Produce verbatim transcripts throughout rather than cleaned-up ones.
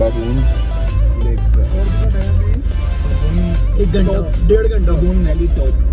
बाबून lake का। एक घंटा डेढ़ घंटा बाबून वैली टॉप।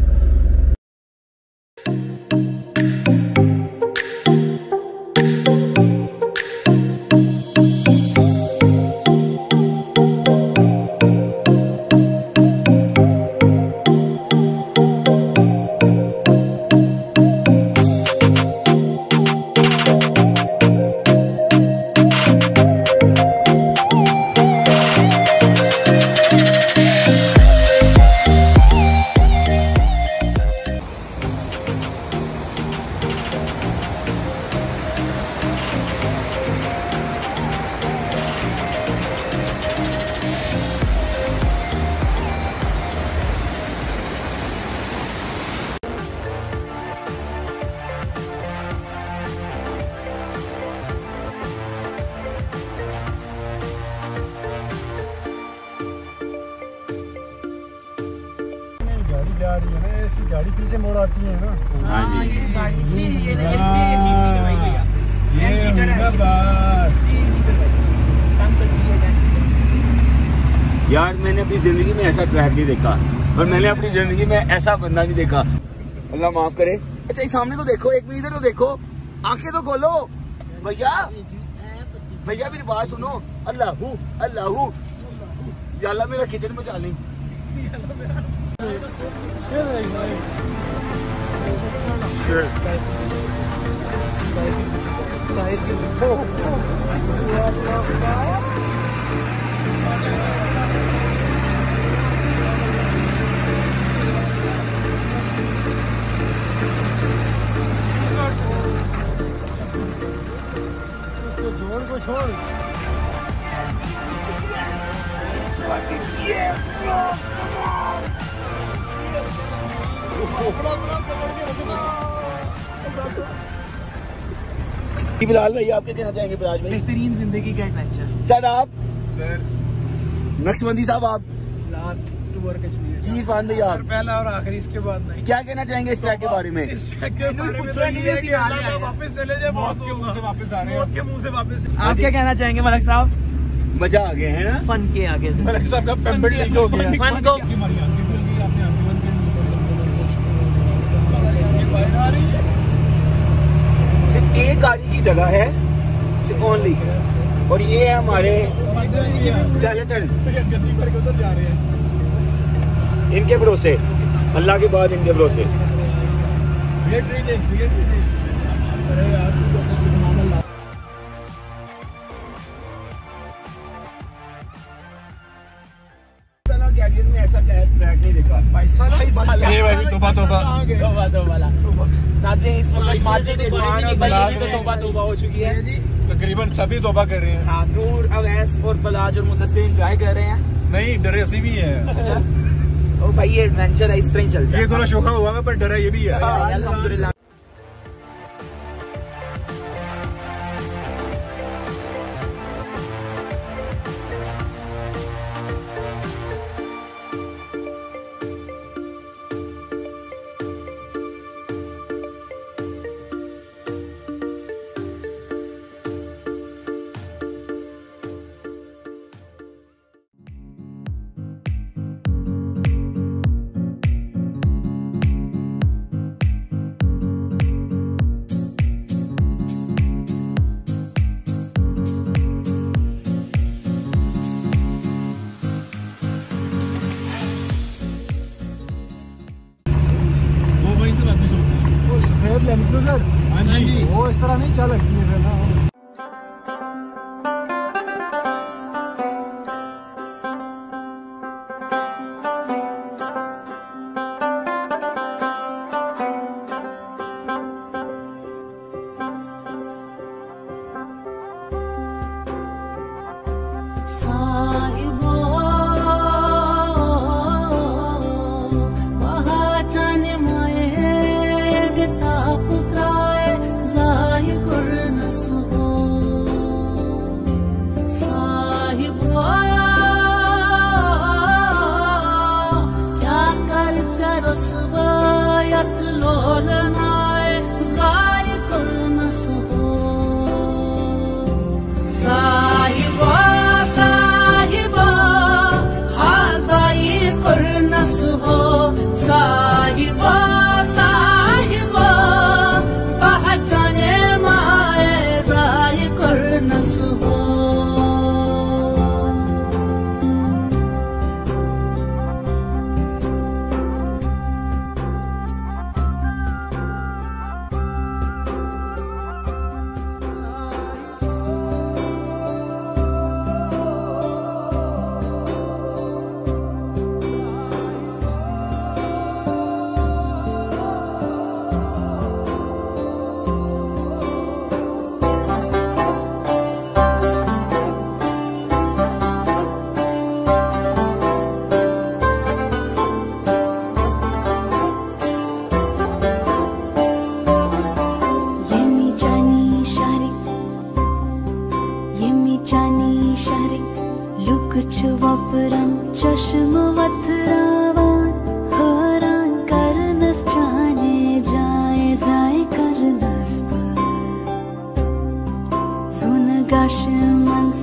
जा रही है ना, ऐसी गाड़ी पीछे मोड़ आती है ना। हाँ ये गाड़ी से ये ये यार मैंने अपनी जिंदगी में ऐसा ट्रैक नहीं देखा और मैंने अपनी जिंदगी में ऐसा बंदा नहीं देखा। अल्लाह माफ करे। अच्छा इस सामने तो देखो, एक मिनट इधर तो देखो, आंखें तो खोलो भैया, भैया मेरी बात सुनो। अल्लाहू अल्लाहू या अल्लाह मेरा किचन में चाल नहीं। जोड़ को छोड़। बिलाल भाई आप क्या कहना चाहेंगे? बिलाल भाई बेहतरीन जिंदगी का एडवेंचर। सर आप? सर नक्शबंदी साहब आप? Last tour Kashmir. जी इरफान भाई आप? पहला और आखिरी, इसके बाद नहीं। क्या कहना चाहेंगे इस ट्रैक के बारे में? इस ट्रैक के बारे में तो ये है कि अल्लाह वापस चले जाए, मौत के मुंह से वापस आ रहे हैं, मौत के मुंह से वापस। आप क्या कहना चाहेंगे मलक साहब? मजा आ गया है ना फन के आगे से। मलिक साहब का फैमिली लीक हो गया। फन को सिर्फ एक गाड़ी की जगह है, सिर्फ ओनली, और ये है हमारे टैलेंटेड। उधर जा रहे हैं इनके भरोसे, अल्लाह के बाद इनके भरोसे। कैरियर में ऐसा ट्रैक नहीं देखा। तोबा तोबा नाज़रीन इस वक्त माजिद इरफान और बलाज तो तौबा तौबा हो चुकी है। तकरीबन सभी तोबा कर रहे हैं। हाँ, नूर, अवैस और बलाज और मुदस्सिर एंजॉय कर रहे हैं। नहीं, डरेसी भी है। अच्छा ओ भाई ये एडवेंचर है, इस तरह ही चलता है। ये थोड़ा शोखा हुआ है पर डरा ये भी है। अल्हम्दुलिल्लाह। वो इस तरह नहीं चल रही है ना। सारे लुकच वापरन चष्म वथरावान हैरान करनस जाने जाए जाए करनस पर सुन गाशमंस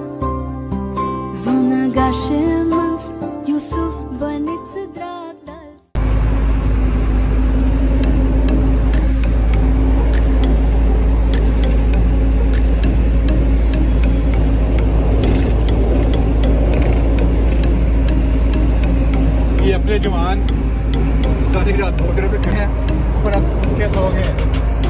सुन गाशमंस यूसुफ बनिच द्रादल ये अपने जवान सारी रात वगैरह पे खड़े हैं और अब भूखे सो गए।